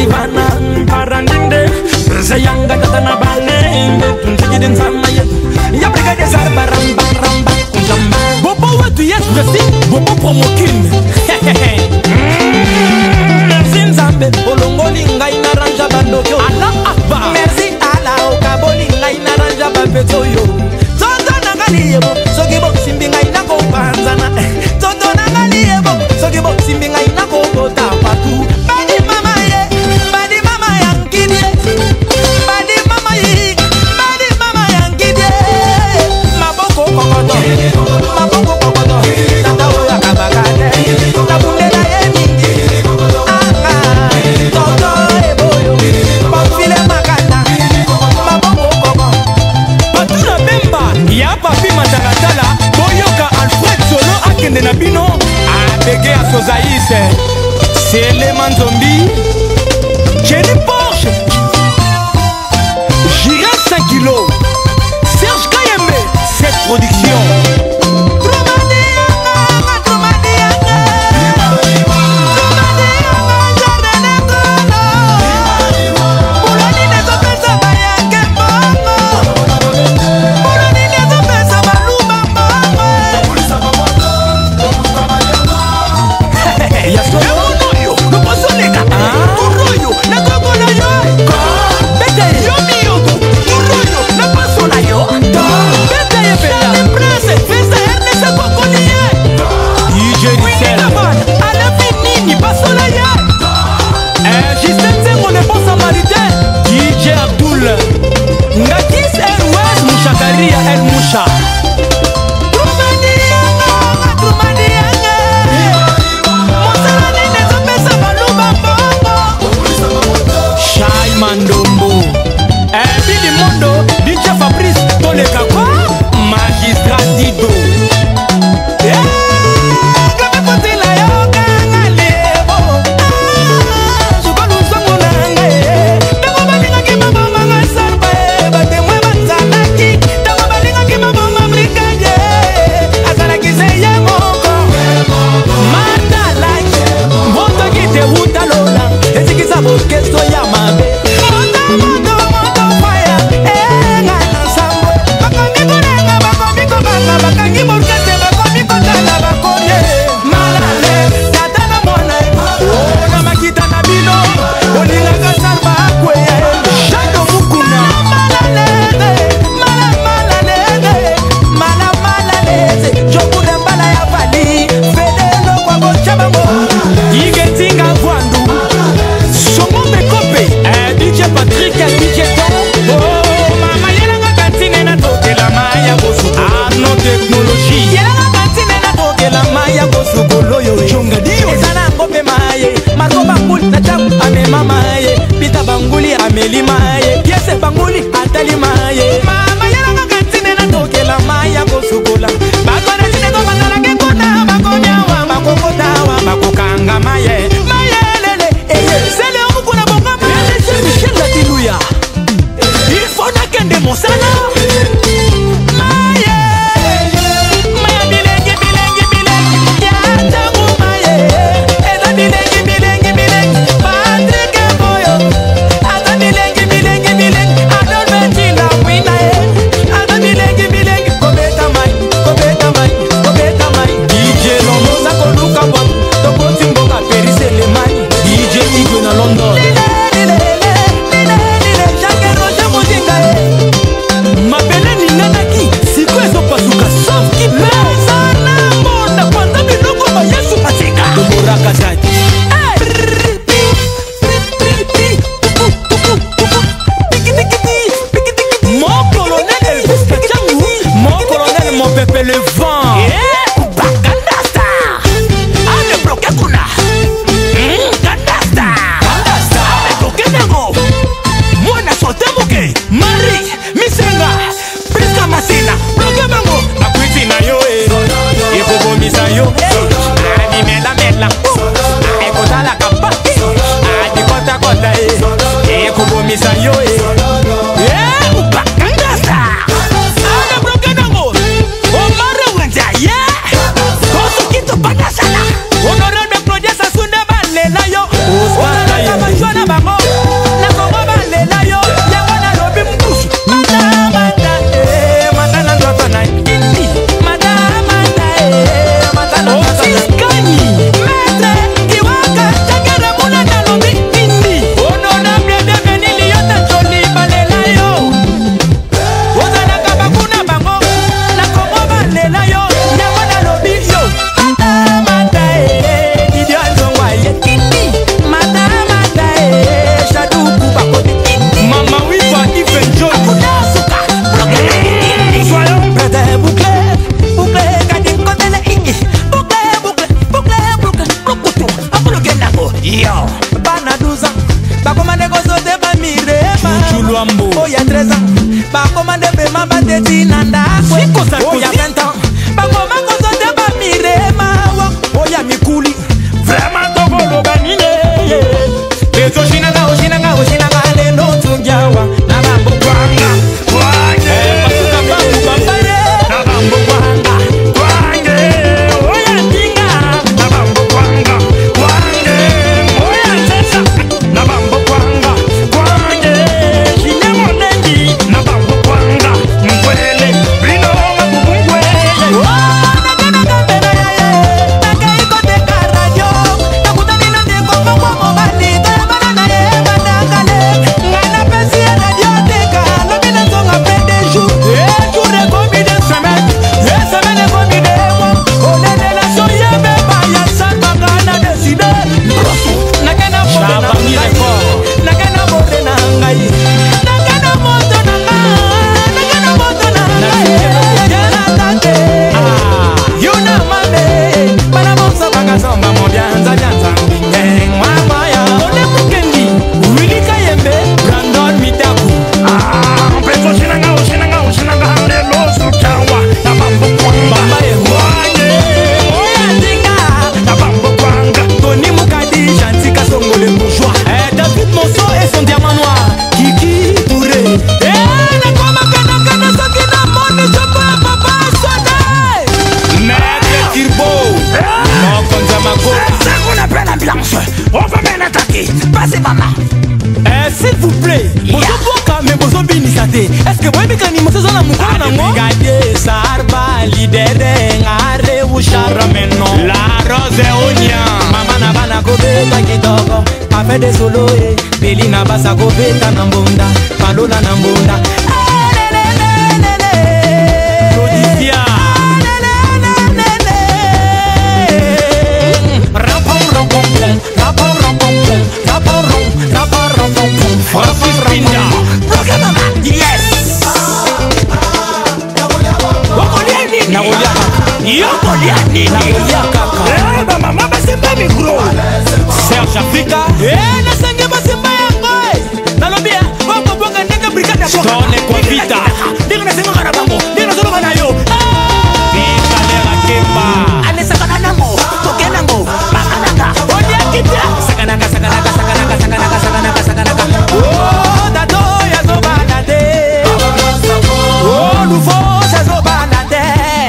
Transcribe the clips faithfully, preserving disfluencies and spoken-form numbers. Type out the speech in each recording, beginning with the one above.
Marivana, Parandinde, Zayanga Tatana Bane, Tunjidin Samaya, Yabrika de Zarbaram Baramba, Bobo, what do you have to see? Bobo Pomokin. Merci Zambe, Olongolinga in Aranja Bandoyo, Allah Abba, merci Allah, Okabolinga in Aranja Babetoyo, Toto Nagaliebo, Sogibo Simbinga in Nako Panzana, Toto Nagaliebo, Sogibo Simbinga in Nako Tapatu, Badi Mama ye, Badi Mama Yankide, Badi Mama ye, Badi Mama Yankide, Maboko Kokoto, Maboko Kokoto, Tata Oya Kabakade, Tabundela Yemingi, Anga, Toto Eboyo, Bafile Makana, Maboko Koko, Patula Bemba, Ya Papi Matalatala, Boyoka Alfred Solo Akende Nabino, Abege Asozaïse, c'est Eleman Zombie, Jenny Porsche, Gira cinq kilos, Serge Kayembe, cette production. El Moucha Shai Mandombo Billy Mondo D J Fabrice Tolekako Magistrat Dido porque estoy amando. Moto, moto, moto, fire. Eh, ngana sambo. Baka mi korenga, baka mi kobanga, baka mi borkete, baka mi kotala, baka mi malale. Tata na mwana, oh na makita na bino. Olinga kasarba kwe. Shado mukuna. Malale, mala malale, mala malale. Jokude mbala ya fali. Fedelo kwa bochabango. Igetinga kwandu. D J Patrick, D J Tom. Oh, mama yela nga kantine na toke la maya bosu. Ah, no technologie. Yela nga kantine na toke la maya bosu koloyo. Chunga dio. Esana ngope maye. Marco Banguli na cham ame mamaye. Pita Banguli ameli maye. Yese Banguli atali maye. Mama yela nga kantine na toke la maya bosu kola. Bakone tine to mandala ke kona. Bakonya wa bakokota wa bakokanga maye. Maye lele. Eye, sele omukuna bonga. Michel Latilouya, il faut n'attendre mon salaire. Maye, maye bilengi bilengi bilengi, ya tamu maye. Eza bilengi bilengi bilengi, Patrick Boyo. Eza bilengi bilengi bilengi, Adol Betila wina ye. Eza bilengi bilengi, kobeta mai, kobeta mai, kobeta mai. D J Londo sakoluka bwa, toko timboka perise le mai. D J Igwe na London. Mon colonel Elvis Kachamou, mon colonel mon pépé le vent. Gandasta, ane bloqué kuna. Gandasta, Gandasta, ane bloqué nango. Mwana sote muke, Marie, Misenga, Priska Masina, bloqué bango. Akwiti na yo eh, ikobo misa yo. Ani mela mela, ekota la kapa, ani kota kota eh, ikobo misa yo eh. Honorable producer Sunde Balela yo. Oscar Bango. teti nanda oya vingt ans bakoma kozote bamirema oya mikuli vraiment tokoloba nini ezoshinanga oshinanga oshinanga lelo tungiawa na bambo kwanga kwange basuka bangu bambare na bambo kwanga kwange oya tinga na bambo kwanga kwange oya sesa na bambo kwanga kwange shinyamo nengi na bambo kwanga mkwele brino makubungwe s'il vous plaît, bozo boka mais bozo binisate. Est-ce que vous bika ni mosezo na mukolo na ngo? Gade sarba lidere ngare ushara meno. La rose onya. Mama na bana ko beta kitoko. Afe de solo e. Beli na basa ko beta na mbunda. Palola na mbunda. Prodigia. Rapom rapom rapom rapom rapom rapom. Francis Pinda, Rock'n'Mama, yes. Wokoliani, Nawoliaka, Yokoliani, Nawoliaka. Eh, ba mama basemba micro. Serge Africa, eh, na sange basemba yango. Nalobia, wako bonga nega brigade boka. Stone kwa vita. Ndinga nasenga kana bango, ndinga solo kana yo. Vita lera kemba. Ane sakana nango, toke nango, bakananga. Odia kita. Sakananga, sakananga, sakananga, sakananga, sakananga, sakananga. Oh, dato ya zo banate. Oh, nouveau ya zo banate.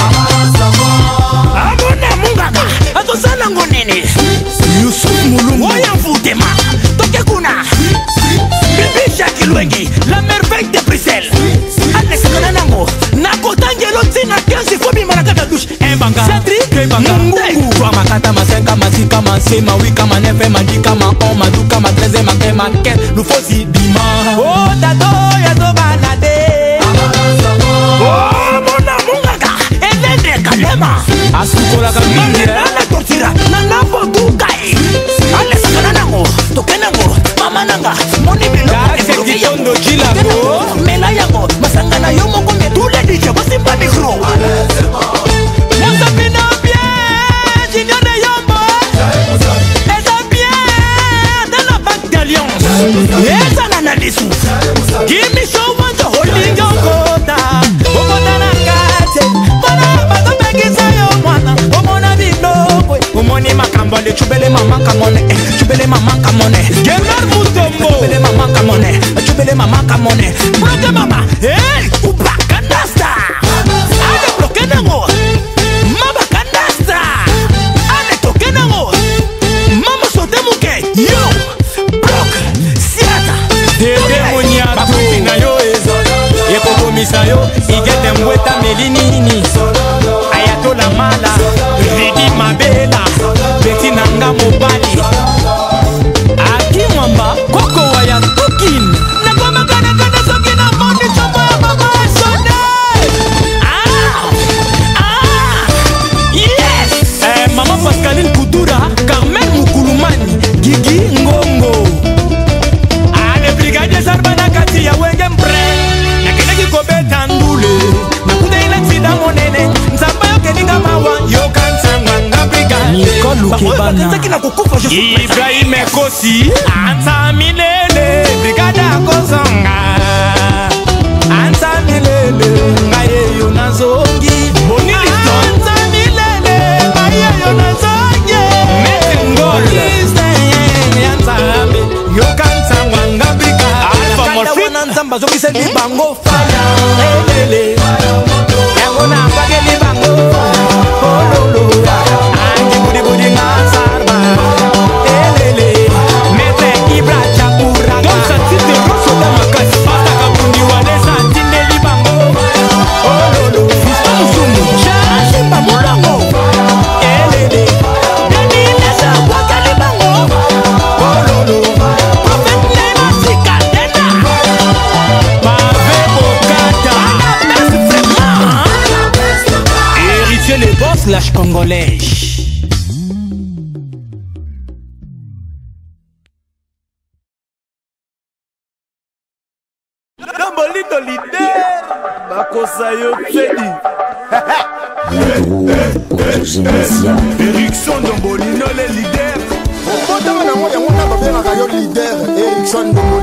Amona mungaka, ato sana ngonene. Yusuf Mulungu, oya mfutema. Toke kuna. Bibi Jacques Lwengi, la merveille de Bruxelles. Ane sakana nango, nako tangelo tina quinze fobi manakata douche. Embanga, Cedric, Embanga, Mungu. Kwa makata masenka masika masema wika manefe mandika ma on maduka matreze makema ken lufosi dima. Oh dato ya zo banade. Oh mona mungaka, elende kalema. Asukola kambi. Nana tortira, nana podukai. Ale sakana nango, toke nango, mama nanga, moni bilo. Kase kitondo jilango. Mela yango, masangana yomo konge tule dije bosimba mikro. Monsapina bien, Junior de Yombo. Et ça bien dans la banque d'alliance. Et ça n'analyse. Give me show one to holding your quota. Omona na kate, mona bato pengisa yo mwana. Omona bino, omoni makambole, chubele mama kamone, chubele mama kamone. Gemar mutombo, chubele mama kamone, chubele mama kamone. Bloque mama, hey, ubaka nasta. Ade bloque nango. Mama kanasta. Ade toke nango. Mama sote muke. Yo, bloque, siata. Dede moniato. Bakupina yo ezo. Yeko komisa yo. Igete mweta melinini. Ayatola mala. Ridi mabela. Beti nanga mobali. Aki mwamba. Koko waya tukin. Nakoma kana kana soki na mondi chobo ya mama sode. Ah. Ah. Yes. Eh, mama Pascaline Kudura. Carmen Mukulumani. Gigi Ngongo. Ale brigade Zarbana kati ya wenge mpre. Nakene kikobeta ndule. Nakude ila tsida monene. Nzamba yo keninga mawa. Yo kansanga nga brigade. Nicole Lukebana. Ibrahim Ekosi. Anta milele. Brigade akozonga. Anta milele. milele ngaye yo nazongi boni lisanza milele ngaye yo nazongi metengol yanzambe yo kanza mwanga brika alfa morfina nzamba zokise libango fire elele yango na bageli bango ololo angi budi budi ngasarba elele metre ibra chakura donc ça tite rosso dans ma casse pasta kabundi wane sa tinde libango ololo fiston zumu chashi mamulongo elele deni lesa wakali bango ololo prophet nema sikandena bave bokata best vraiment héritier les boss lâche congolais. Dombolito leader bakosa yo fedi Erickson Dombolino le leader. Botama na moya mona babengaka yo leader Erickson Dombolino.